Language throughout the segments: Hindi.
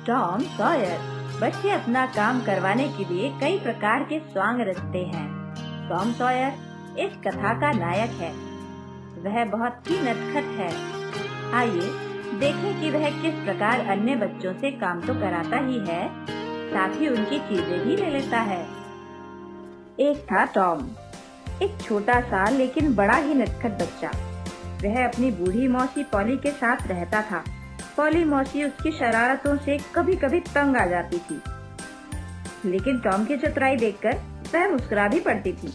टॉम सॉयर बच्चे अपना काम करवाने के लिए कई प्रकार के स्वांग रचते हैं। टॉम सॉयर इस कथा का नायक है। वह बहुत ही नटखट है। आइए देखें कि वह किस प्रकार अन्य बच्चों से काम तो कराता ही है, साथ ही उनकी चीजें भी ले लेता है। एक था टॉम, एक छोटा सा लेकिन बड़ा ही नटखट बच्चा। वह अपनी बूढ़ी मौसी पॉली के साथ रहता था। पॉली मौसी उसकी शरारतों से कभी कभी तंग आ जाती थी, लेकिन टॉम की चतुराई देखकर वह मुस्कुरा भी पड़ती थी।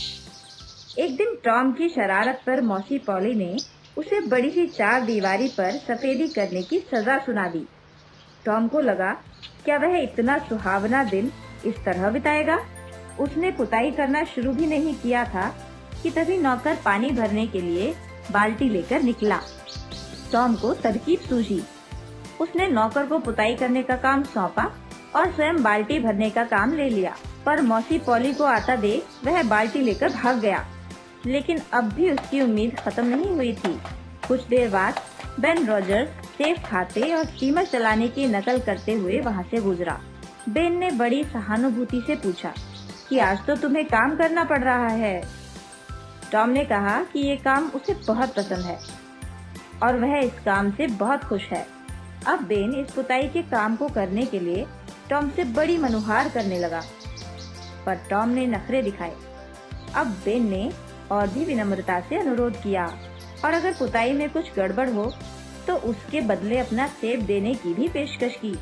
एक दिन टॉम की शरारत पर मौसी पॉली ने उसे बड़ी सी चार दीवारी पर सफेदी करने की सजा सुना दी। टॉम को लगा, क्या वह इतना सुहावना दिन इस तरह बिताएगा। उसने पुताई करना शुरू भी नहीं किया था कि तभी नौकर पानी भरने के लिए बाल्टी लेकर निकला। टॉम को तरकीब सूझी। उसने नौकर को पुताई करने का काम सौंपा और स्वयं बाल्टी भरने का काम ले लिया। पर मौसी पॉली को आता देख वह बाल्टी लेकर भाग गया, लेकिन अब भी उसकी उम्मीद खत्म नहीं हुई थी। कुछ देर बाद बेन रॉजर्स सेब खाते और स्टीमर चलाने की नकल करते हुए वहाँ से गुजरा। बेन ने बड़ी सहानुभूति से पूछा कि आज तो तुम्हें काम करना पड़ रहा है। टॉम ने कहा कि ये काम उसे बहुत पसंद है और वह इस काम से बहुत खुश है। अब बेन इस पुताई के काम को करने के लिए टॉम से बड़ी मनुहार करने लगा, पर टॉम ने नखरे दिखाए। अब बेन ने और भी विनम्रता से अनुरोध किया और अगर पुताई में कुछ गड़बड़ हो तो उसके बदले अपना सेब देने की भी पेशकश की।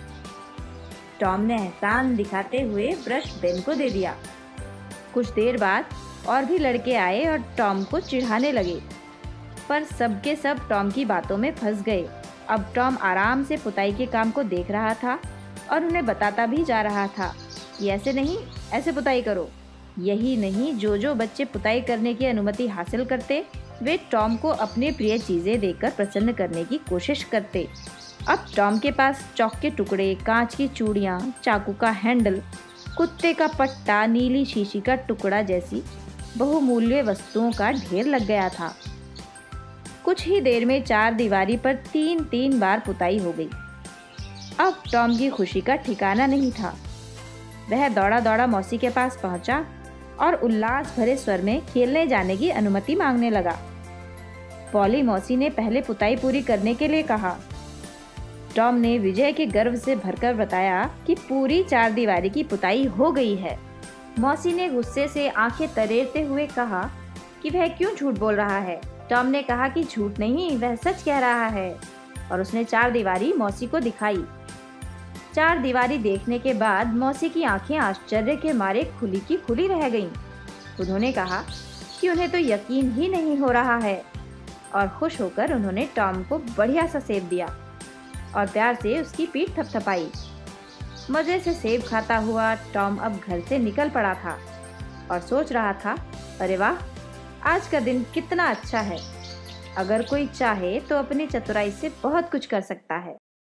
टॉम ने एहसान दिखाते हुए ब्रश बेन को दे दिया। कुछ देर बाद और भी लड़के आए और टॉम को चिढ़ाने लगे, पर सबके सब टॉम की बातों में फंस गए। अब टॉम आराम से पुताई के काम को देख रहा था और उन्हें बताता भी जा रहा था कि ऐसे नहीं, ऐसे पुताई करो। यही नहीं, जो बच्चे पुताई करने की अनुमति हासिल करते वे टॉम को अपने प्रिय चीजें देकर प्रसन्न करने की कोशिश करते। अब टॉम के पास चौक के टुकड़े, कांच की चूड़ियाँ, चाकू का हैंडल, कुत्ते का पट्टा, नीली शीशी का टुकड़ा जैसी बहुमूल्य वस्तुओं का ढेर लग गया था। कुछ ही देर में चार दीवारी पर 3-3 बार पुताई हो गई। अब टॉम की खुशी का ठिकाना नहीं था। वह दौड़ा दौड़ा मौसी के पास पहुंचा और उल्लास भरे स्वर में खेलने जाने की अनुमति मांगने लगा। पॉली मौसी ने पहले पुताई पूरी करने के लिए कहा। टॉम ने विजय के गर्व से भरकर बताया कि पूरी चार दीवारी की पुताई हो गई है। मौसी ने गुस्से से आंखें तरेरते हुए कहा कि वह क्यों झूठ बोल रहा है। टॉम ने कहा कि झूठ नहीं, वह सच कह रहा है, और उसने चार दीवारी मौसी को दिखाई। चार दीवारी देखने के बाद मौसी की आंखें आश्चर्य के मारे खुली की खुली रह गईं। उन्होंने कहा कि उन्हें तो यकीन ही नहीं हो रहा है, और खुश होकर उन्होंने टॉम को बढ़िया सा सेब दिया और प्यार से उसकी पीठ थपथपाई। मजे से सेब खाता हुआ टॉम अब घर से निकल पड़ा था और सोच रहा था, अरे वाह, आज का दिन कितना अच्छा है। अगर कोई चाहे तो अपनी चतुराई से बहुत कुछ कर सकता है।